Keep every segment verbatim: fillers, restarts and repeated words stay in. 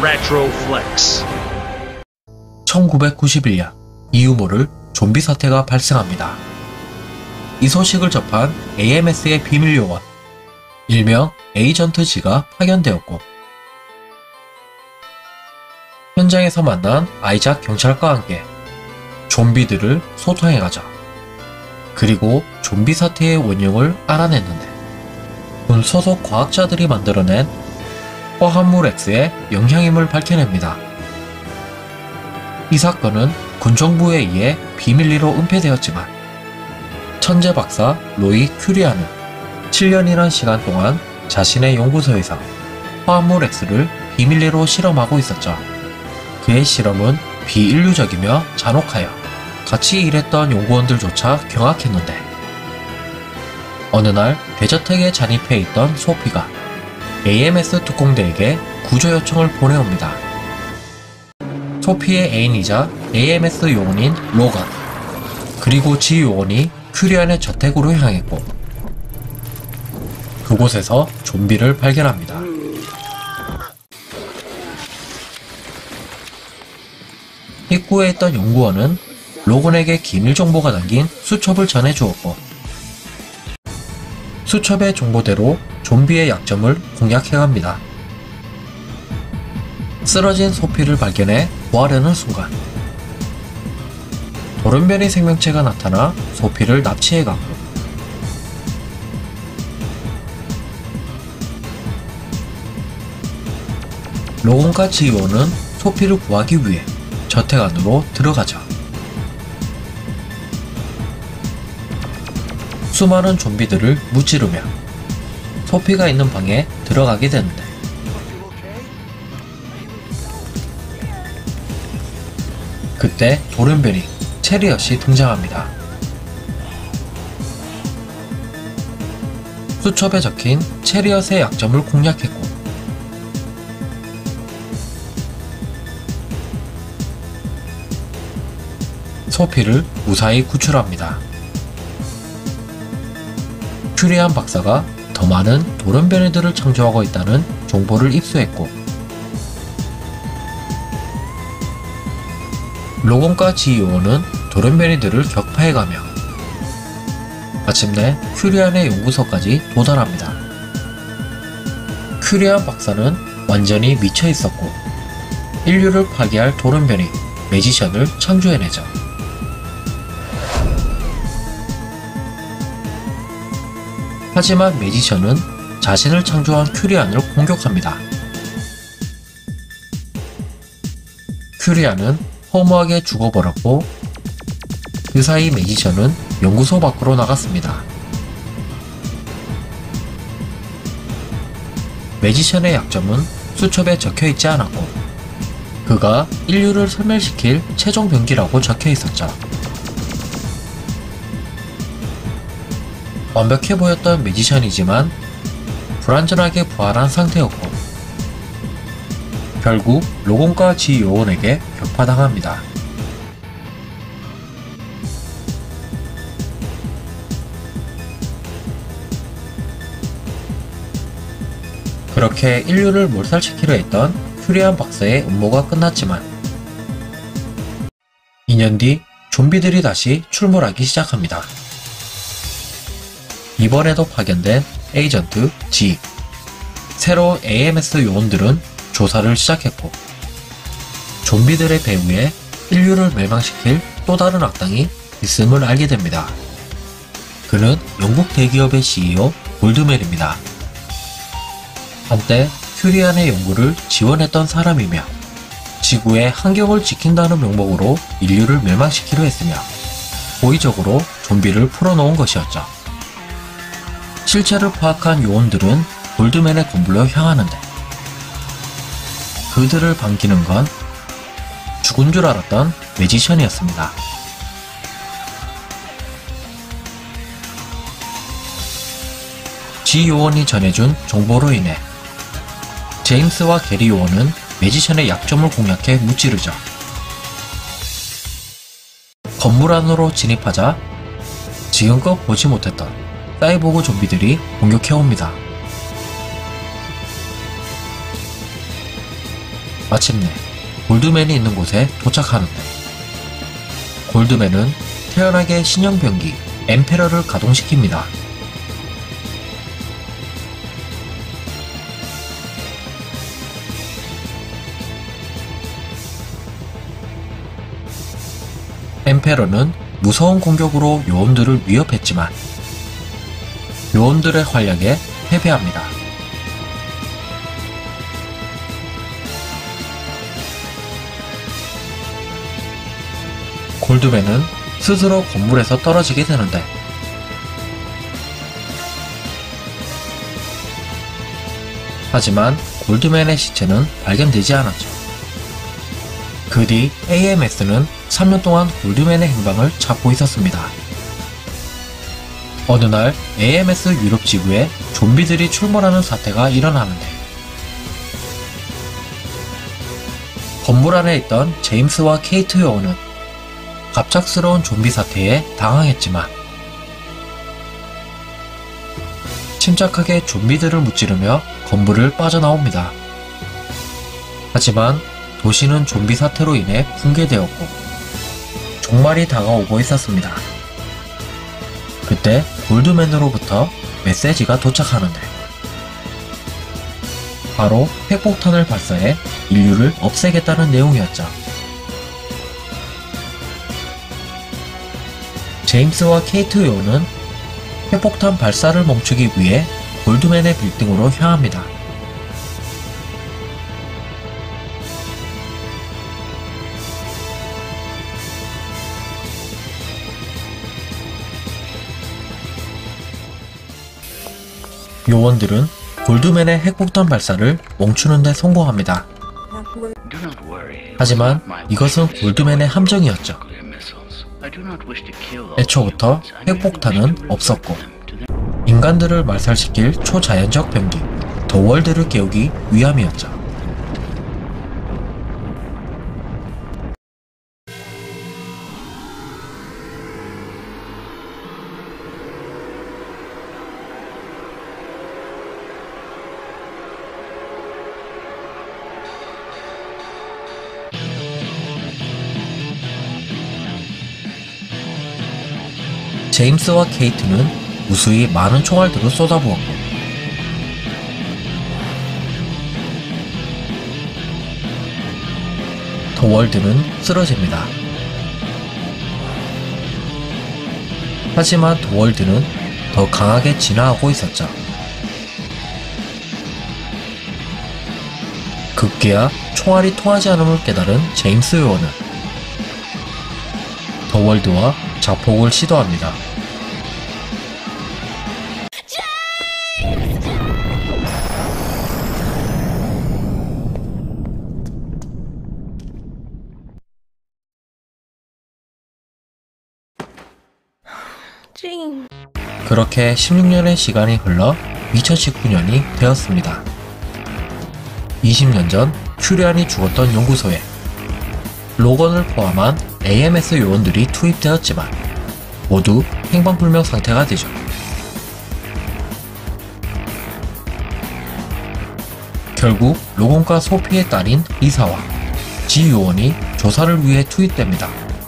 Retroflex. 천구백구십일 년 이유 모를 좀비 사태가 발생합니다. 이 소식을 접한 에이엠에스의 비밀 요원, 일명 에이전트 G가 파견되었고 현장에서 만난 아이작 경찰과 함께 좀비들을 소탕해가자. 그리고 좀비 사태의 원흉을 알아냈는데 군 소속 과학자들이 만들어낸 화합물 X의 영향임을 밝혀냅니다. 이 사건은 군 정부에 의해 비밀리로 은폐되었지만 천재 박사 로이 큐리아는 칠 년이란 시간 동안 자신의 연구소에서 화합물 X를 비밀리로 실험하고 있었죠. 그의 실험은 비인류적이며 잔혹하여 같이 일했던 연구원들조차 경악했는데 어느 날 대저택에 잠입해 있던 소피가 에이엠에스 특공대에게 구조 요청을 보내옵니다. 소피의 애인이자 에이엠에스 요원인 로건, 그리고 지 요원이 큐리안의 저택으로 향했고 그곳에서 좀비를 발견합니다. 입구에 있던 연구원은 로건에게 기밀 정보가 담긴 수첩을 전해주었고 수첩의 정보대로 좀비의 약점을 공략해갑니다. 쓰러진 소피를 발견해 구하려는 순간 돌연변이 생명체가 나타나 소피를 납치해갔고 로건과 지오는 소피를 구하기 위해 저택 안으로 들어가죠. 수많은 좀비들을 무찌르며 소피가 있는 방에 들어가게 되는데 그때 돌연변이 체리엇이 등장합니다. 수첩에 적힌 체리엇의 약점을 공략했고 소피를 무사히 구출합니다. 큐리안 박사가 더 많은 돌연변이들을 창조하고 있다는 정보를 입수했고 로건과 지 요원은 돌연변이들을 격파해가며 마침내 큐리안의 연구소까지 도달합니다. 큐리안 박사는 완전히 미쳐있었고 인류를 파괴할 돌연변이 매지션을 창조해내죠. 하지만 매지션은 자신을 창조한 큐리안을 공격합니다. 큐리안은 허무하게 죽어버렸고 그 사이 매지션은 연구소 밖으로 나갔습니다. 매지션의 약점은 수첩에 적혀있지 않았고 그가 인류를 소멸시킬 최종 병기라고 적혀있었죠. 완벽해 보였던 매지션이지만 불완전하게 부활한 상태였고 결국 로건과 지 요원에게 격파당합니다. 그렇게 인류를 몰살시키려 했던 큐리안 박사의 음모가 끝났지만 이 년 뒤 좀비들이 다시 출몰하기 시작합니다. 이번에도 파견된 에이전트 G, 새로운 에이엠에스 요원들은 조사를 시작했고 좀비들의 배후에 인류를 멸망시킬 또 다른 악당이 있음을 알게 됩니다. 그는 영국 대기업의 씨이오 골드맨입니다. 한때 큐리안의 연구를 지원했던 사람이며 지구의 환경을 지킨다는 명목으로 인류를 멸망시키려 했으며 고의적으로 좀비를 풀어놓은 것이었죠. 실체를 파악한 요원들은 골드맨의 건물로 향하는데 그들을 반기는 건 죽은 줄 알았던 매지션이었습니다. 지 요원이 전해준 정보로 인해 제임스와 게리 요원은 매지션의 약점을 공략해 무찌르죠. 건물 안으로 진입하자 지금껏 보지 못했던 사이보그 좀비들이 공격해옵니다. 마침내 골드맨이 있는 곳에 도착하는데, 골드맨은 태연하게 신형병기 엠페러를 가동시킵니다. 엠페러는 무서운 공격으로 요원들을 위협했지만 요원들의 활약에 패배합니다. 골드맨은 스스로 건물에서 떨어지게 되는데, 하지만 골드맨의 시체는 발견되지 않았죠. 그 뒤 에이엠에스는 삼 년 동안 골드맨의 행방을 찾고 있었습니다. 어느 날 에이엠에스 유럽 지구에 좀비들이 출몰하는 사태가 일어나는데, 건물 안에 있던 제임스와 케이트 요원은 갑작스러운 좀비 사태에 당황했지만 침착하게 좀비들을 무찌르며 건물을 빠져나옵니다. 하지만 도시는 좀비 사태로 인해 붕괴되었고 종말이 다가오고 있었습니다. 그때 골드맨으로부터 메시지가 도착하는데, 바로 핵폭탄을 발사해 인류를 없애겠다는 내용이었죠. 제임스와 케이트 요원은 핵폭탄 발사를 멈추기 위해 골드맨의 빌딩으로 향합니다. 요원들은 골드맨의 핵폭탄 발사를 멈추는 데 성공합니다. 하지만 이것은 골드맨의 함정이었죠. 애초부터 핵폭탄은 없었고, 인간들을 말살시킬 초자연적 병기 더 월드를 깨우기 위함이었죠. 제임스와 케이트는 무수히 많은 총알들을 쏟아부었고, 더 월드는 쓰러집니다. 하지만 더 월드는 더 강하게 진화하고 있었죠. 급기야 총알이 통하지 않음을 깨달은 제임스 요원은 더 월드와 자폭을 시도합니다. 그렇게 십육 년의 시간이 흘러 이천십구 년이 되었습니다. 이십 년 전 큐리안이 죽었던 연구소에 로건을 포함한 에이엠에스 요원들이 투입되었지만 모두 행방불명 상태가 되죠. 결국 로건과 소피의 딸인 리사와 지 요원이 조사를 위해 투입됩니다.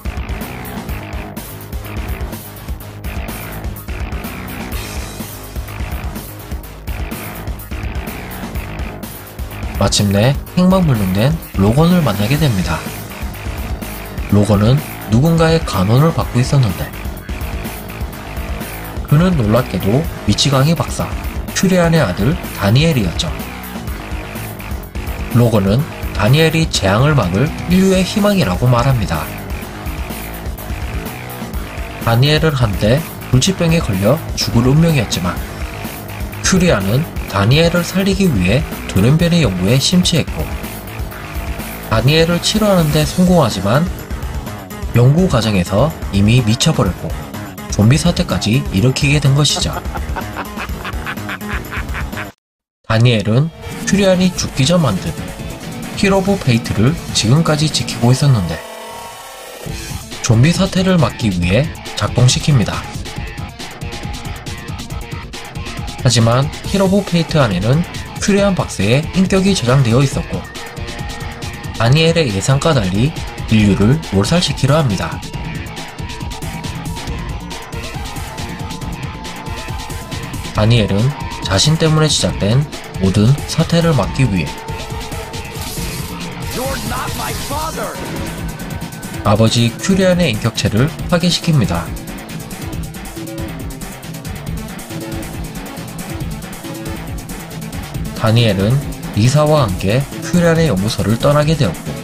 마침내 행방불명된 로건을 만나게 됩니다. 로건은 누군가의 간혼을 받고 있었는데, 그는 놀랍게도 미치광이 박사 큐리안의 아들 다니엘이었죠. 로건은 다니엘이 재앙을 막을 인류의 희망이라고 말합니다. 다니엘은 한때 불치병에 걸려 죽을 운명이었지만 큐리안은 다니엘을 살리기 위해 돌연변이 연구에 심취했고, 다니엘을 치료하는 데 성공하지만 연구 과정에서 이미 미쳐버렸고 좀비 사태까지 일으키게 된 것이죠. 다니엘은 큐리안이 죽기 전 만든 힐 오브 페이트를 지금까지 지키고 있었는데, 좀비 사태를 막기 위해 작동시킵니다. 하지만 힐 오브 페이트 안에는 큐리안 박사의 인격이 저장되어 있었고, 다니엘의 예상과 달리 인류를 몰살시키려 합니다. 다니엘은 자신 때문에 시작된 모든 사태를 막기 위해 아버지 큐리안의 인격체를 파괴시킵니다. 다니엘은 리사와 함께 큐리안의 연구소를 떠나게 되었고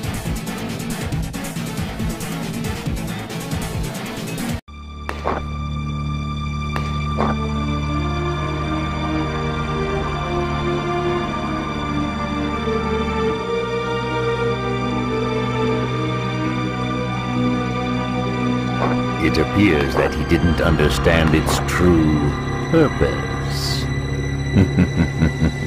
It appears that he didn't understand its true purpose.